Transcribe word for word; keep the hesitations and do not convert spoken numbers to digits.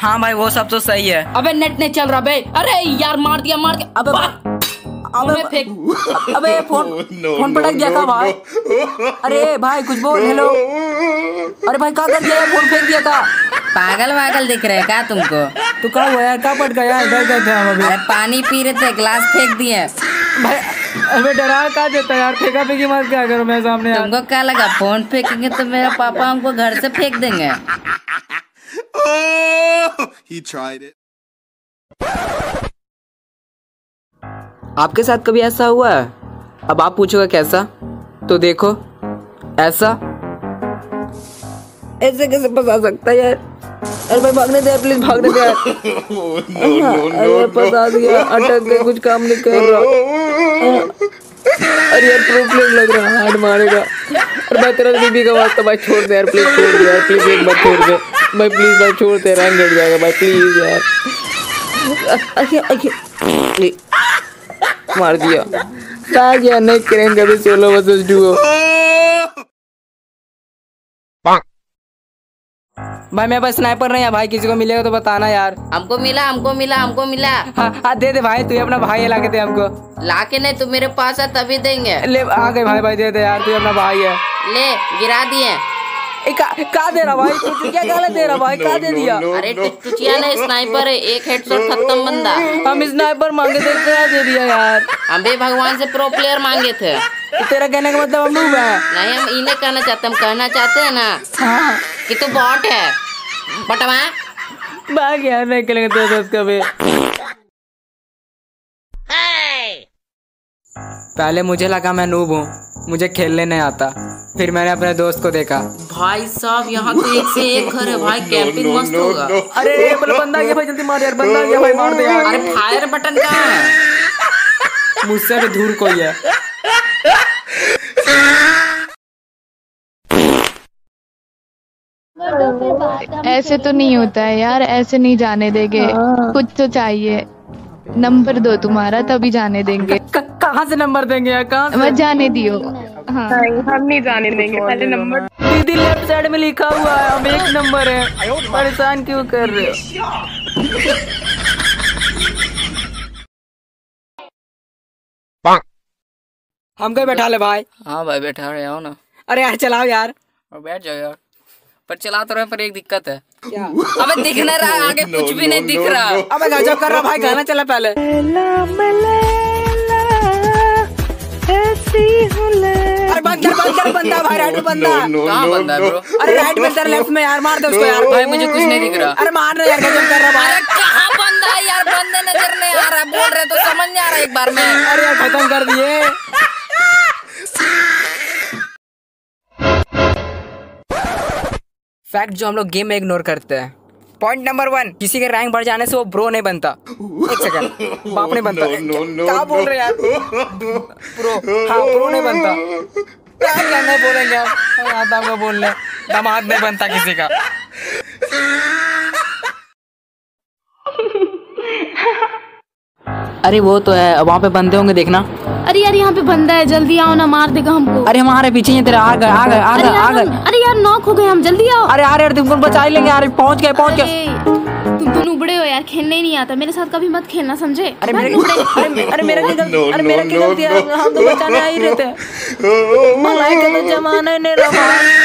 हाँ भाई वो सब तो सही है। अबे नेट नहीं चल रहा बे। अरे यार मार दिया मार दिया। अबे अबे फेंक। अबे फोन फोन पटक दिया का भाई। अरे भाई कुछ बोल। हेलो। अरे भाई क्या कर दिया, फोन फेंक दिया का। पागल वागल दिख रहे क्या तुमको? तू क्या हुआ यार, क्या पट गया? इधर गए थे हम अभी। अरे पानी पी रहे थे, गिलास फेंक दिए भाई। अबे डरा क्या देता यार, फेंका फेंकी मत क्या करो मेरे सामने यार। तुमको क्या लगा फोन फेंकेंगे तो मेरे पापा हमको घर से फेंक देंगे? He tried it. आपके साथ कभी ऐसा हुआ है? अब आप पूछोगे कैसा, तो देखो ऐसा। ऐसे कैसे फंसा सकता है यार। अरे भाई भागने दे प्लीज, भागने दे यार। अरे फंसा दिया, अटक गए, कुछ काम नहीं कर रहा। अरे यार प्रॉब्लम लग रहा है, हार्ड मारेगा। अरे भाई तेरा बीबी का वास्ता भाई छोड़ दे यार, प्लीज छोड़ दे यार, प्लीज एक बार छोड़ दे भाई, प्लीज भाई छोड़ दे, रंग गिर जाएगा भाई, प्लीज यार। अरे अरे मार दिया। क्या गया, नहीं करेंगे अभी सोलो वर्सेस डुओ। भाई मेरे पास स्नाइपर नहीं है भाई, किसी को मिलेगा तो बताना यार। हमको मिला हमको मिला हमको मिला। हाँ हाँ दे दे भाई, तू अपना भाई है, ला के दे हमको। ला के नहीं, तू मेरे पास है तभी देंगे। ले आ गए भाई, भाई दे दे यार, तू अपना भाई है। ले गिरा दिए। का, का दे रहा भाई, तू क्या गाला दे रहा भाई, का दे दिया? अरे टुचिया नहीं, स्नाइपर है, एक हेडशॉट खत्म बंदा। हम स्नाइपर मांगे थे, क्या दे दिया यार? हम भी भगवान से प्रो प्लेयर मांगे थे। तो तेरा कहने का मतलब हम नूब है? नहीं हम इन्हें कहना चाहते, हम कहना चाहते हैं ना हाँ कि तू बॉट है। बटवा भाग यार, नहीं खेलेंगे तेरे साथ कभी। पहले मुझे लगा मैं नूब हूँ, मुझे खेलने नहीं आता, फिर मैंने अपने दोस्त को देखा। भाई साहब यहाँ तो एक से एक घर है भाई, कैंपिंग मस्त होगा। अरे बंदा आ गया भाई, जल्दी मार यार, बंदा आ गया भाई, मार दे यार। अरे फायर बटन कहाँ है? मुझसे भी दूर कोई है। ऐसे तो नहीं होता है यार, ऐसे नहीं जाने देंगे। कुछ तो चाहिए, नंबर दो तुम्हारा तभी जाने देंगे। कहाँ से नंबर देंगे यार, कहाँ से? मत जाने दियो। हाँ हम नहीं जाने देंगे, पहले नंबर। दीदी लेफ्ट साइड में लिखा हुआ है, अब एक नंबर है, परेशान क्यों कर रहे हो? हमको बैठा ले भाई। हाँ भाई बैठा रहे आओ ना। अरे यार चलाओ यार। और बैठ जाओ यार। पर चला तो रहे, पर एक दिक्कत है। क्या? अबे दिख नहीं रहा, आगे कुछ भी नहीं दिख रहा। अबे गजब कर रहा भाई, गाना चला पहले। अरे बंद कर बंद कर, बंदा भाई, राइट में बंदा। कहाँ बंदा है ब्रो? अरे राइट में तेरे, लेफ्ट में यार, मार दे उसको यार। भाई मुझे कुछ नहीं दिख रहा। अरे मार रहा यार, गजब कर रहा भाई। अरे कहाँ बंदा है यार, बंदे नजर नहीं आ रहा, बोल रहे तो समझ नहीं आ रहा एक बार में। अरे यार खत्म कर दिए। फैक्ट जो हम लोग गेम में इग्नोर करते हैं। पॉइंट नंबर वन, किसी के रैंक बढ़ जाने से वो ब्रो नहीं बनता। एक सेकंड, बाप नहीं बनता। क्या बोल रहे यार? प्रो, हाँ प्रो नहीं बनता। क्या क्या नहीं बोलेंगे हम, आता हमको बोलने। दामाद नहीं बनता किसी का। अरे वो तो है, वहाँ पे बंदे होंगे देखना। अरे यार यहाँ पे बंदा है, जल्दी आओ ना, मार देगा हमको। अरे हमारे पीछे ही तेरा, आ गए आ गए आ गए आ गए। अरे यार नॉक हो गए हम, जल्दी आओ। अरे यार तुमको बचा ही लेंगे यार, पहुँच गए पहुँच गए। तुम तो नुबड़े हो यार, खेलने ही नहीं आता, मेरे साथ कभी मत खेलना समझे। अरे मेरे अरे अरे मेरा क्या गलती, अरे मेरा क्या गलती है, हम तो बचाने आ ही रहते हैं। भलाई का तो जमाना ही नहीं रहा।